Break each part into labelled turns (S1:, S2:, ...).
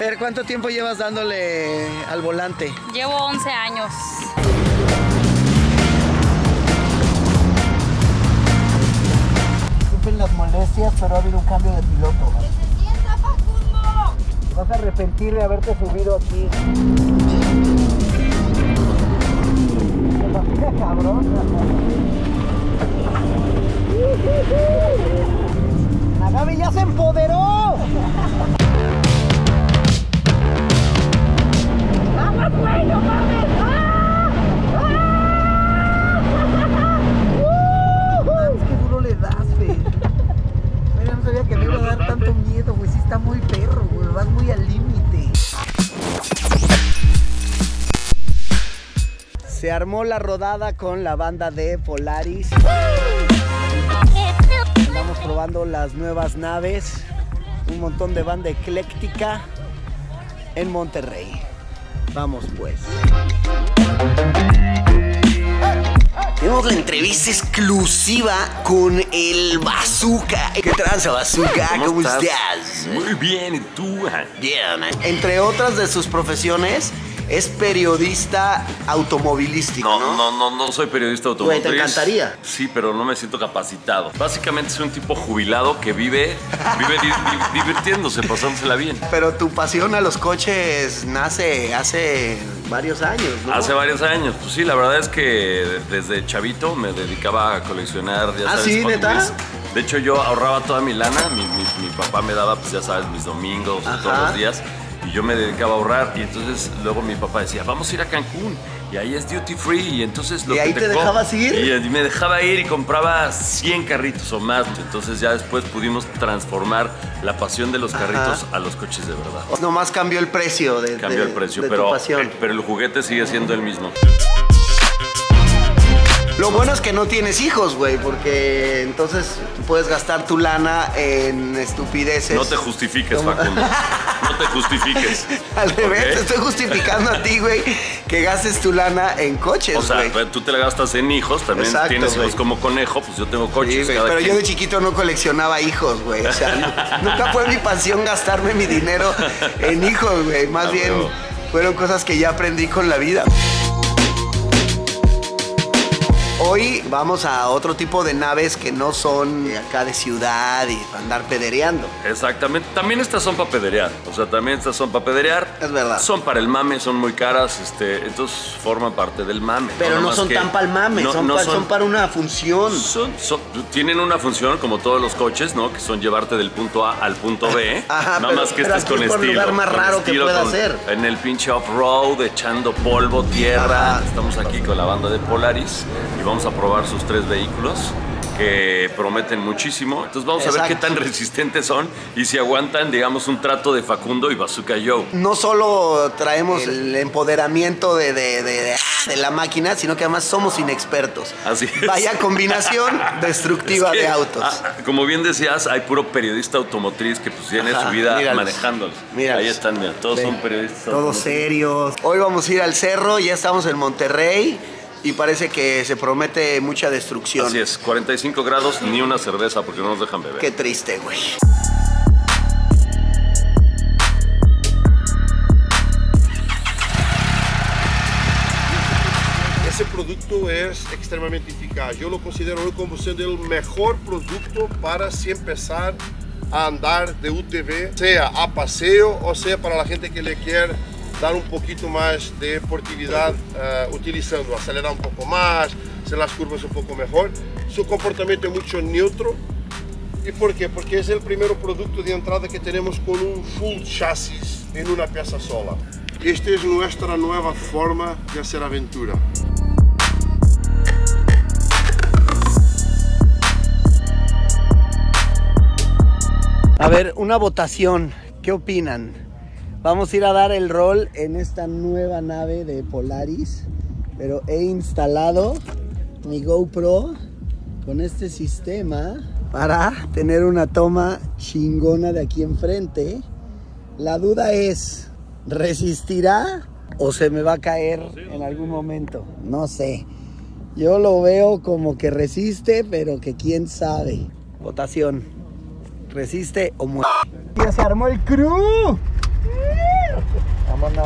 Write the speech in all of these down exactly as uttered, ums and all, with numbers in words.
S1: Fer, ¿cuánto tiempo llevas dándole al volante?
S2: Llevo once años.
S1: Disculpen las molestias, pero ha habido un cambio de piloto.
S3: ¡Que se sienta, Facundo!
S1: Te vas a arrepentir de haberte subido aquí. Cabrón. La Gaby ya se empoderó. ¡Vamos, güey! ¡No mames! ¡Ah! ¡Ah! ¡Qué duro le das, Fer! Mira, no sabía que me iba a dar tanto miedo, güey. Sí está muy perro, güey. Vas muy al límite. Se armó la rodada con la banda de Polaris. Estamos probando las nuevas naves. Un montón de banda ecléctica en Monterrey. Vamos pues. Tenemos la entrevista exclusiva con el Bazooka. ¿Qué tranza, Bazooka? ¿Cómo, ¿Cómo estás? estás?
S4: Muy bien, ¿y tú?
S1: Bien. Entre otras de sus profesiones, es periodista automovilístico,
S4: No,
S1: ¿no?
S4: no, no, no soy periodista automotriz.
S1: Güey, ¿te encantaría?
S4: Sí, pero no me siento capacitado. Básicamente soy un tipo jubilado que vive, vive di di divirtiéndose, pasándosela bien.
S1: Pero tu pasión a los coches nace hace varios años, ¿no?
S4: Hace varios años, pues sí, la verdad es que desde chavito me dedicaba a coleccionar, ya
S1: ¿Ah,
S4: sabes,
S1: sí,
S4: Hot
S1: neta?
S4: Wheels. De hecho, yo ahorraba toda mi lana, mi, mi, mi papá me daba, pues ya sabes, mis domingos,
S1: Ajá.
S4: todos los días. Y yo me dedicaba a ahorrar y entonces luego mi papá decía, vamos a ir a Cancún y ahí es duty free y entonces lo
S1: ¿Y
S4: que
S1: ahí te dejabas ir?
S4: Y me dejaba ir y compraba cien carritos o más. Entonces ya después pudimos transformar la pasión de los carritos Ajá. a los coches de verdad.
S1: Nomás cambió el precio de,
S4: Cambió
S1: de,
S4: el precio,
S1: de
S4: pero,
S1: tu pasión.
S4: pero el juguete sigue siendo el mismo.
S1: Lo bueno es que no tienes hijos, güey, porque entonces puedes gastar tu lana en estupideces.
S4: No te justifiques, Facundo. No te justifiques.
S1: Al revés,
S4: ¿Okay?
S1: te estoy justificando a ti, güey, que gastes tu lana en coches,
S4: O sea,
S1: güey.
S4: tú te la gastas en hijos, también
S1: Exacto,
S4: tienes hijos
S1: güey.
S4: como conejo, pues yo tengo coches.
S1: Sí,
S4: cada
S1: pero
S4: quien.
S1: yo de chiquito no coleccionaba hijos, güey. O sea, no, nunca fue mi pasión gastarme mi dinero en hijos, güey. Más
S4: Ah,
S1: bien
S4: bueno.
S1: fueron cosas que ya aprendí con la vida. Hoy vamos a otro tipo de naves que no son de acá de ciudad y para andar pedereando.
S4: Exactamente. También estas son para pederear. O sea, también estas son para pederear.
S1: Es verdad.
S4: Son para el mame, son muy caras. Este, entonces forman parte del mame.
S1: Pero no,
S4: Nomás
S1: son
S4: que
S1: tan para el mame,
S4: no-
S1: son,
S4: no
S1: pa- son para una función.
S4: Son, son- tienen una función como todos los coches, ¿no? Que son llevarte del punto A al punto B.
S1: Ajá,
S4: Nada
S1: pero-
S4: más que
S1: pero
S4: estés
S1: aquí
S4: con
S1: por
S4: estilo.
S1: lugar más
S4: con
S1: raro que
S4: estilo,
S1: pueda
S4: con-
S1: ser.
S4: En el pinche off-road, echando polvo, tierra.
S1: Ajá.
S4: Estamos aquí con la banda de Polaris y vamos a probar sus tres vehículos que prometen muchísimo. Entonces vamos
S1: Exacto.
S4: a ver qué tan resistentes son y si aguantan, digamos, un trato de Facundo y Bazooka Joe.
S1: No solo traemos el empoderamiento de, de- de- de la máquina, sino que además somos inexpertos.
S4: Así es.
S1: Vaya combinación destructiva
S4: Es que,
S1: de autos.
S4: ah, como bien decías, hay puro periodista automotriz que pues tiene
S1: Ajá,
S4: su vida
S1: míralos.
S4: manejándolos.
S1: Míralos.
S4: Ahí están, mira, todos
S1: Ven,
S4: son periodistas
S1: Todos
S4: automotrices.
S1: serios. Hoy vamos a ir al cerro, ya estamos en Monterrey y parece que se promete mucha destrucción.
S4: Así es, cuarenta y cinco grados, ni una cerveza porque no nos dejan beber.
S1: Qué triste, güey.
S5: Esse produto é extremamente eficaz. Eu o considero hoje como sendo o melhor produto para se começar a andar de U T V, seja a passeio ou seja para a gente que lhe quer dar um pouquinho mais de deportividade uh, utilizando, acelerar um pouco mais, hacer as curvas um pouco melhor. Seu comportamento é muito neutro. E por quê? Porque esse é o primeiro produto de entrada que temos com um full chassis em uma peça sola. Esta é nossa nova forma de fazer aventura.
S1: A ver, una votación. ¿Qué opinan? Vamos a ir a dar el rol en esta nueva nave de Polaris, pero he instalado mi GoPro con este sistema para tener una toma chingona de aquí enfrente. La duda es, ¿resistirá o se me va a caer en algún momento? No sé. Yo lo veo como que resiste, pero que quién sabe. Votación. ¿Resiste o muere? Ya se armó el crew.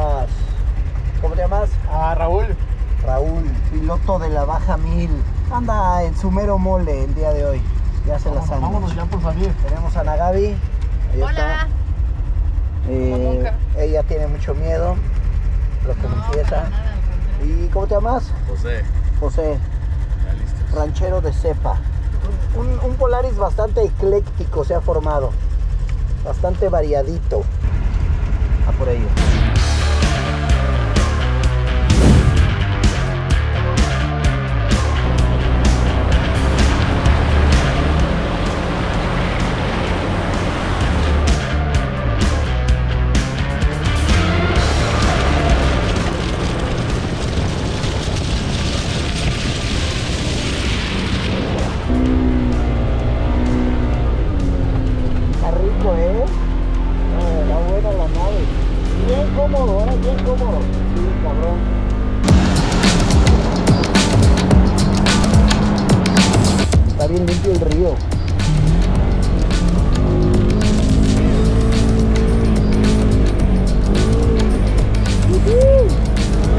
S1: llamas? ¿Cómo te llamas?
S2: Ah, Raúl.
S1: Raúl, piloto de la Baja Mil. Anda en su mero mole el día de hoy. Ya se la saben.
S2: Vámonos ya por salir.
S1: Tenemos a Ana Gaby. Ahí
S3: Hola.
S1: está. Eh, ella tiene mucho miedo, lo que
S3: No,
S1: confiesa.
S3: para nada.
S1: ¿Y cómo te llamas?
S4: José,
S1: José,
S4: ya listos.
S1: ranchero de cepa. Un, un Polaris bastante ecléctico se ha formado. Bastante variadito. A por ello. Está rico, ¿eh? Ah, está buena la nave. Bien cómodo, ahora bien cómodo. Sí, cabrón. Está bien limpio el río. ¡Uhú!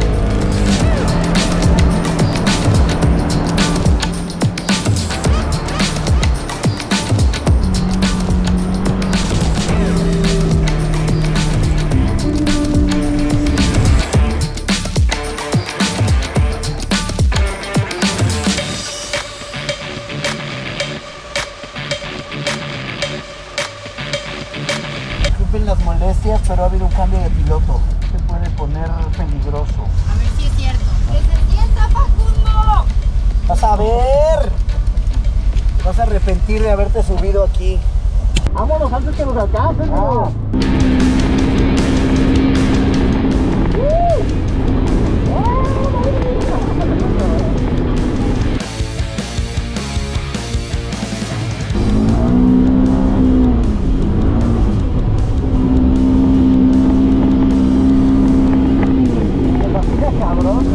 S1: Disculpen las molestias, pero ha habido un cambio de piloto. Se puede poner peligroso.
S3: A ver si es cierto. ¡Que se sienta, Facundo!
S1: Vas a ver. Te vas a arrepentir de haberte subido aquí.
S2: Vámonos antes que nos alcancen.
S1: Ah. Se fascina, cabrón.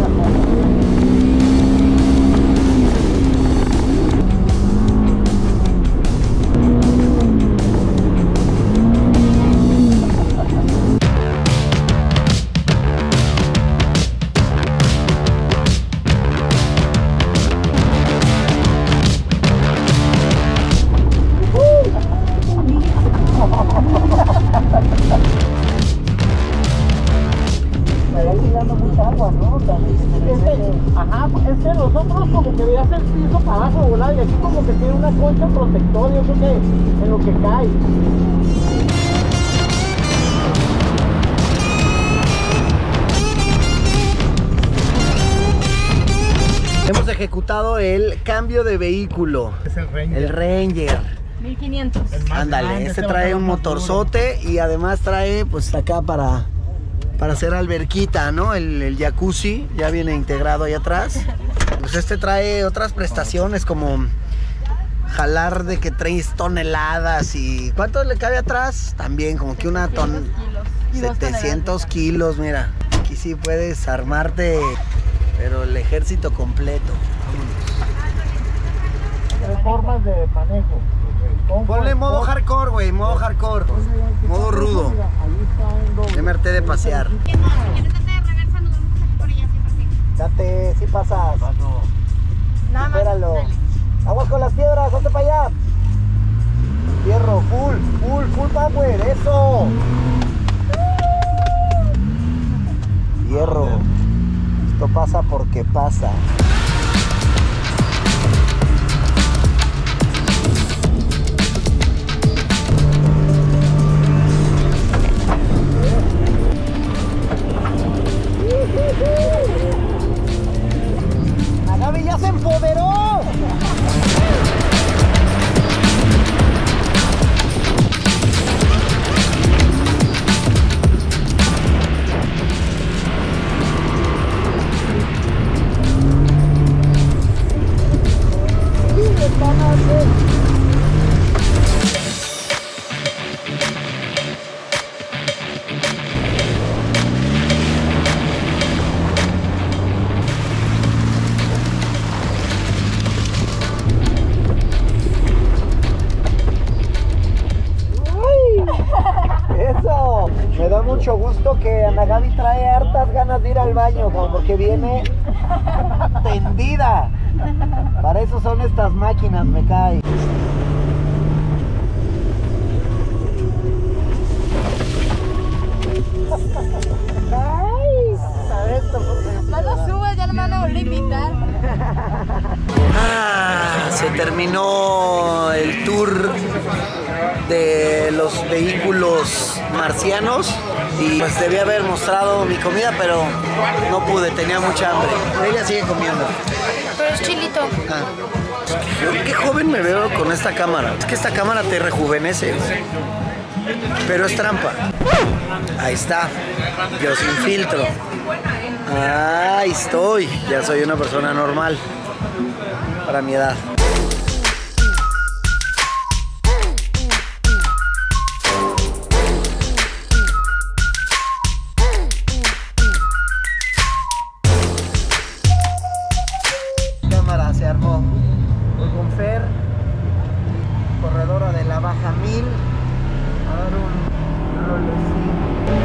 S1: Me va tirando mucha agua, ¿no? También se me
S2: Es que,
S1: ve-
S2: ajá, es que nosotros como que veías el piso para abajo volar y aquí como que tiene una concha protectora, yo creo que en lo que cae.
S1: Hemos ejecutado el cambio de vehículo.
S2: Es el Ranger.
S1: El Ranger.
S3: mil quinientos.
S2: El más
S1: Ándale,
S2: grande,
S1: este
S2: va a
S1: trae
S2: ser
S1: un
S2: más duro.
S1: motorzote y además trae pues acá para, para hacer alberquita, ¿no? El, el jacuzzi ya viene integrado ahí atrás. Pues este trae otras prestaciones como jalar de que traes toneladas y... ¿Cuánto le cabe atrás? También como que una ton... setecientos kilos, mira. Aquí sí puedes armarte, pero el ejército completo. Vámonos.
S2: Tres formas de manejo. Con-
S1: Ponle modo
S2: con-
S1: hardcore, güey, modo hardcore. Modo rudo.
S2: Mira, ahí está en doble.
S1: M R T de pasear. Date, si pasas.
S3: Nada más.
S1: Espéralo.
S3: Dale.
S1: Aguas con las piedras, ponte para allá. Fierro, full, full, full power, eso. Fierro. Esto pasa porque pasa. La Gaby ya se empoderó. juro que Ana Gaby trae hartas ganas de ir al baño, como porque viene tendida. Para eso son estas máquinas, me cae. Ay,
S3: No lo subas, ya no me van a volver a invitar.
S1: Ah, se terminó el tour de los vehículos marcianos y pues debía haber mostrado mi comida, pero no pude, tenía mucha hambre. Ella sigue comiendo.
S3: Pero es chilito.
S1: Ah. Yo qué joven me veo con esta cámara. Es que esta cámara te rejuvenece, pero es trampa. Ahí está, yo sin filtro. Ahí estoy, ya soy una persona normal para mi edad. Cámara se armó. Voy con Fer, corredora de la baja mil, a dar un rolecito.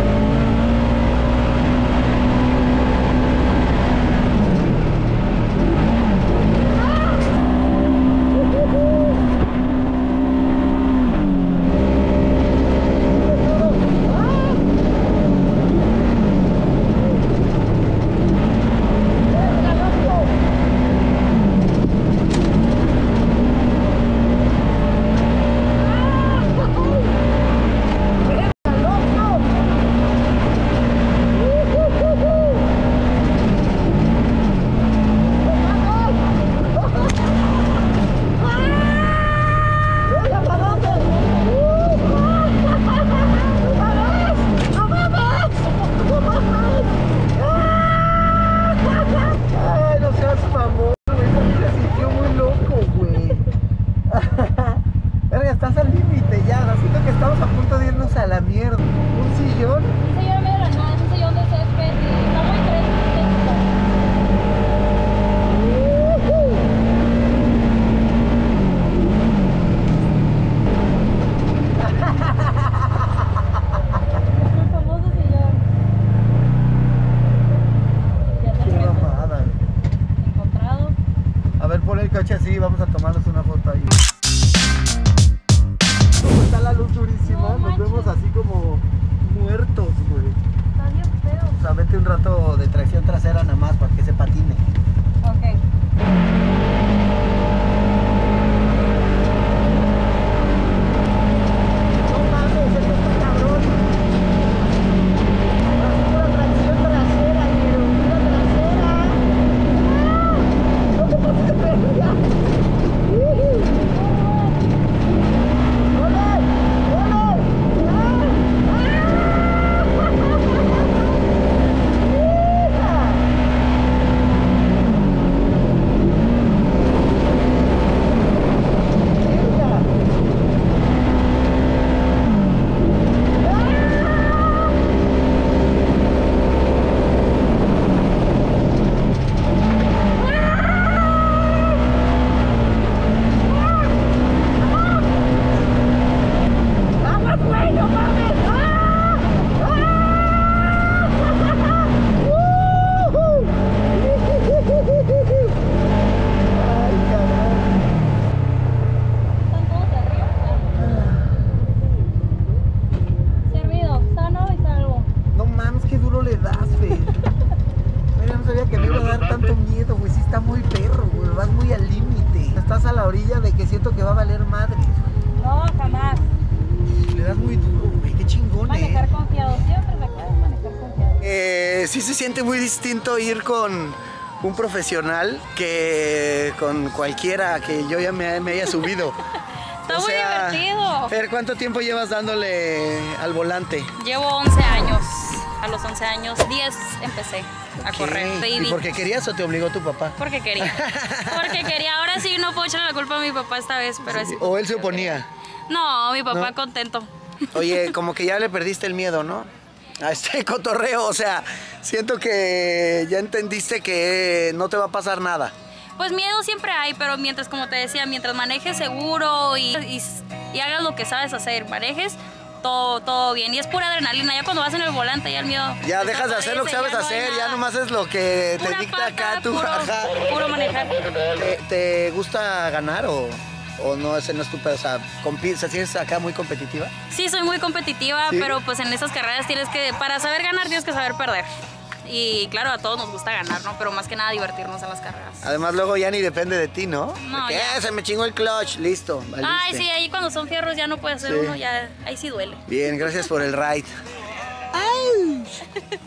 S1: Así, vamos a tomarnos una foto ahí. Como está la luz durísima, no, nos vemos así como muertos, güey.
S3: Está bien feo.
S1: O sea, vete un rato de tracción trasera nada más para que se patine.
S3: Ok.
S1: Sí se siente muy distinto ir con un profesional que con cualquiera que yo ya me, me haya subido.
S6: Está o muy sea, divertido.
S1: Fer, ¿cuánto tiempo llevas dándole al volante?
S6: Llevo once años. A los once años, diez empecé a
S1: ¿Qué?
S6: correr. Baby.
S1: ¿Y por qué querías o te obligó tu papá?
S6: Porque quería. Porque quería. Ahora sí no puedo echarle la culpa a mi papá esta vez, pero sí,
S1: ¿O él se oponía?
S6: No, mi papá
S1: ¿No?
S6: contento.
S1: Oye, como que ya le perdiste el miedo, ¿no? A este cotorreo, o sea, siento que ya entendiste que no te va a pasar nada.
S6: Pues miedo siempre hay, pero mientras, como te decía, mientras manejes seguro y, y, y hagas lo que sabes hacer, manejes, todo, todo bien. Y es pura adrenalina, ya cuando vas en el volante ya el miedo.
S1: Ya dejas de hacer lo que sabes
S6: ya no hay
S1: hacer, ya
S6: nada.
S1: nomás es lo que te
S6: Pura
S1: dicta
S6: pata,
S1: acá tu
S6: puro,
S1: jaja.
S6: puro manejar.
S1: ¿Te, te gusta ganar o, o no? Ese no es tu pedo, o sea, compi- o sea, ¿tienes acá muy competitiva?
S6: Sí, soy muy competitiva,
S1: ¿Sí?
S6: pero pues en esas carreras tienes que, para saber ganar tienes que saber perder. Y claro, a todos nos gusta ganar, ¿no? Pero más que nada divertirnos en las carreras.
S1: Además luego ya ni depende de ti, ¿no?
S6: No,
S1: De que,
S6: ya.
S1: "Ah, se me chingó el clutch, listo, valiste".
S6: Ay, sí, ahí cuando son fierros ya no puede hacer
S1: Sí.
S6: uno, ya ahí sí duele.
S1: Bien, gracias por el ride.